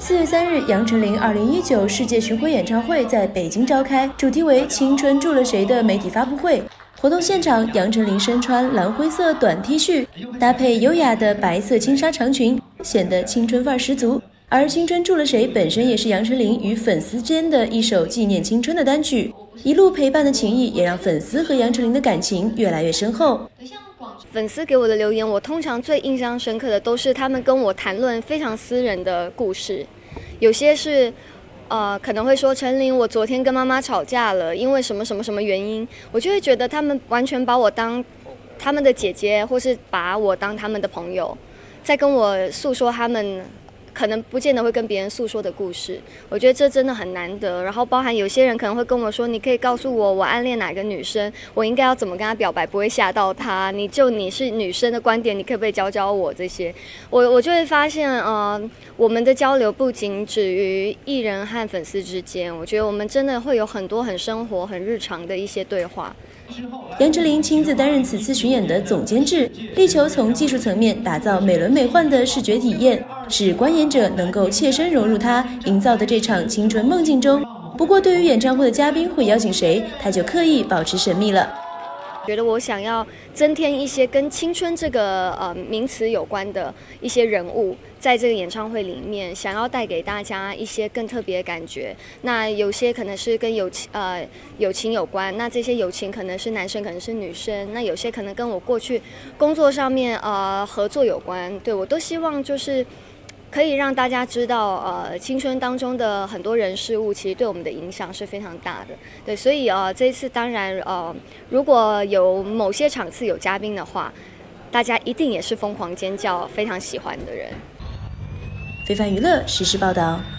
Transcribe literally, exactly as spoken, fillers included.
四月三日，杨丞琳二零一九世界巡回演唱会在北京召开，主题为“青春住了谁”的媒体发布会。活动现场，杨丞琳身穿蓝灰色短 T 恤，搭配优雅的白色轻纱长裙，显得青春范儿十足。而《青春住了谁》本身也是杨丞琳与粉丝间的一首纪念青春的单曲，一路陪伴的情谊也让粉丝和杨丞琳的感情越来越深厚。 粉丝给我的留言，我通常最印象深刻的都是他们跟我谈论非常私人的故事，有些是呃可能会说丞琳，我昨天跟妈妈吵架了，因为什么什么什么原因，我就会觉得他们完全把我当他们的姐姐，或是把我当他们的朋友，在跟我诉说他们可能不见得会跟别人诉说的故事，我觉得这真的很难得。然后包含有些人可能会跟我说，你可以告诉我我暗恋哪个女生，我应该要怎么跟她表白不会吓到她，你就你是女生的观点，你可不可以教教我这些。我我就会发现呃我们的交流不仅止于艺人和粉丝之间，我觉得我们真的会有很多很生活很日常的一些对话。 杨丞琳亲自担任此次巡演的总监制，力求从技术层面打造美轮美奂的视觉体验，使观演者能够切身融入她营造的这场青春梦境中。不过，对于演唱会的嘉宾会邀请谁，她就刻意保持神秘了。 觉得我想要增添一些跟青春这个呃名词有关的一些人物，在这个演唱会里面，想要带给大家一些更特别的感觉。那有些可能是跟友情呃友情有关，那这些友情可能是男生，可能是女生，那有些可能跟我过去工作上面呃合作有关。对，我都希望就是可以让大家知道，呃，青春当中的很多人事物，其实对我们的影响是非常大的。对，所以呃，这一次当然呃，如果有某些场次有嘉宾的话，大家一定也是疯狂尖叫，非常喜欢的人。 非凡娱乐实时报道。